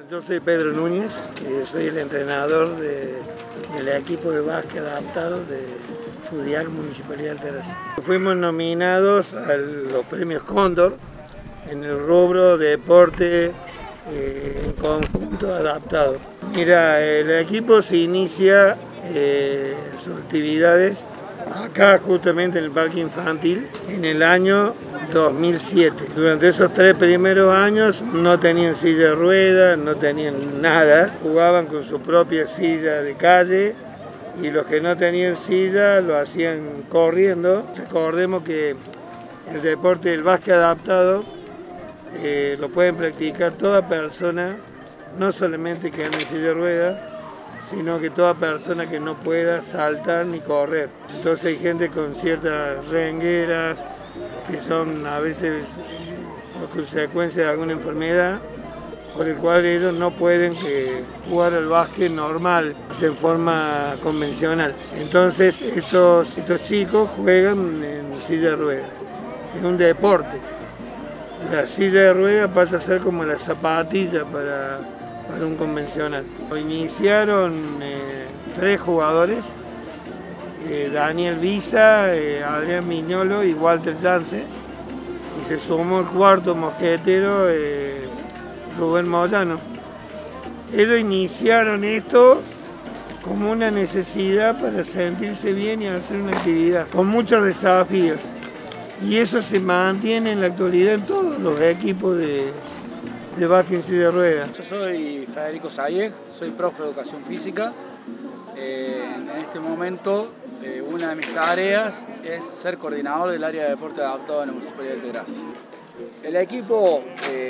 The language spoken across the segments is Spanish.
Yo soy Pedro Núñez, soy el entrenador del equipo de básquet adaptado de FUDIAC Municipalidad de Altagracia. Fuimos nominados a los premios Cóndor en el rubro de deporte en conjunto adaptado. Mira, el equipo se inicia sus actividades acá justamente en el parque infantil en el año 2007. Durante esos 3 primeros años no tenían silla de ruedas, no tenían nada, jugaban con su propia silla de calle y los que no tenían silla lo hacían corriendo. Recordemos que el deporte del básquet adaptado lo pueden practicar toda persona, no solamente que ande en silla de ruedas, sino que toda persona que no pueda saltar ni correr. Entonces hay gente con ciertas rengueras que son a veces por consecuencia de alguna enfermedad, por el cual ellos no pueden jugar al básquet normal, de forma convencional. Entonces estos chicos juegan en silla de ruedas, es un deporte. La silla de ruedas pasa a ser como la zapatilla para un convencional. Iniciaron 3 jugadores, Daniel Visa, Adrián Miñolo y Walter Yance, y se sumó el 4º mosquetero, Rubén Moyano. Ellos iniciaron esto como una necesidad para sentirse bien y hacer una actividad, con muchos desafíos. Y eso se mantiene en la actualidad en todos los equipos de básquet en silla de ruedas. Yo soy Federico Sayeg, soy profe de educación física. En este momento una de mis tareas es ser coordinador del área de deporte adaptado en la Municipalidad de Altagracia. El equipo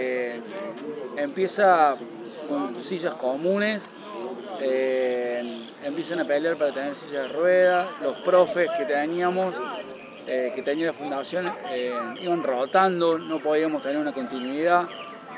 empieza con sillas comunes, empiezan a pelear para tener sillas de ruedas. Los profes que teníamos, que tenía la fundación, iban rotando, no podíamos tener una continuidad.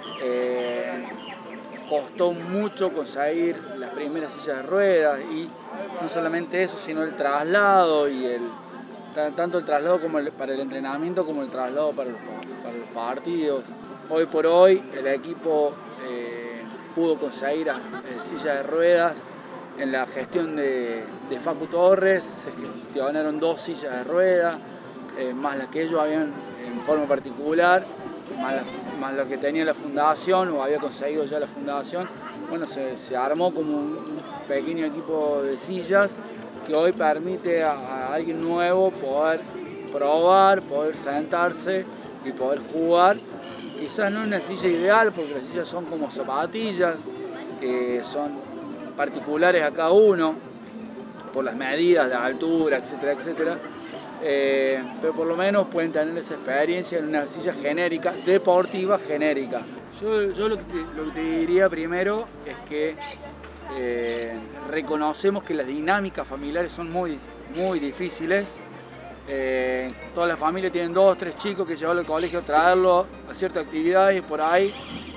Costó mucho conseguir las primeras sillas de ruedas y no solamente eso, sino el traslado y tanto el traslado para el entrenamiento como el traslado para los partidos. Hoy por hoy el equipo pudo conseguir sillas de ruedas en la gestión de Facu Torres. Se gestionaron 2 sillas de ruedas, más las que ellos habían en forma particular, más lo que tenía la fundación o había conseguido ya la fundación. Bueno, se armó como un pequeño equipo de sillas que hoy permite a alguien nuevo poder probar, poder sentarse y poder jugar. Quizás no una silla ideal, porque las sillas son como zapatillas, que son particulares a cada uno por las medidas de altura, etcétera, etcétera. Pero por lo menos pueden tener esa experiencia en una silla genérica, deportiva genérica. Yo lo que te diría primero es que reconocemos que las dinámicas familiares son muy difíciles. Todas las familias tienen 2 o 3 chicos que llevarlo al colegio, traerlo a ciertas actividades y por ahí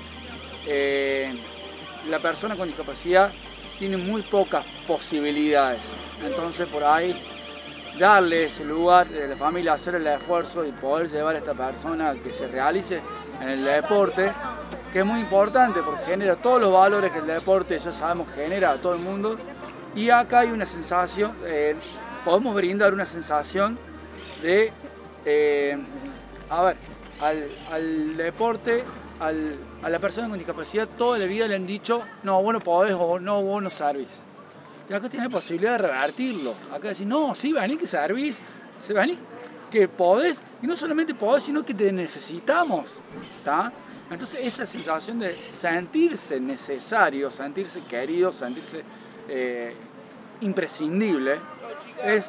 la persona con discapacidad tiene muy pocas posibilidades. Entonces por ahí darle ese lugar de la familia, hacer el esfuerzo y poder llevar a esta persona a que se realice en el deporte, que es muy importante porque genera todos los valores que el deporte, ya sabemos, genera a todo el mundo. Y acá hay una sensación, podemos brindar una sensación de, al deporte, a la persona con discapacidad toda la vida le han dicho, no, vos no podés o no, vos no servís. Y acá tiene la posibilidad de revertirlo. Acá decir, no, sí, vení que servís, vení que podés, y no solamente podés, sino que te necesitamos, ¿tá? Entonces esa sensación de sentirse necesario, sentirse querido, sentirse imprescindible, es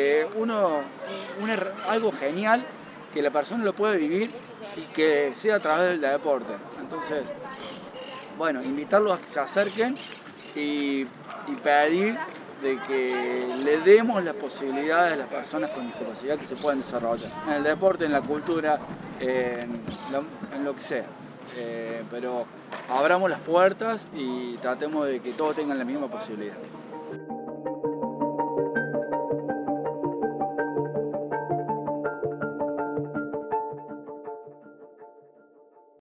algo genial que la persona lo puede vivir y que sea a través del deporte. Entonces, bueno, invitarlos a que se acerquen y pedir de que le demos las posibilidades a las personas con discapacidad que se puedan desarrollar en el deporte, en la cultura, en lo que sea. Pero abramos las puertas y tratemos de que todos tengan la misma posibilidad.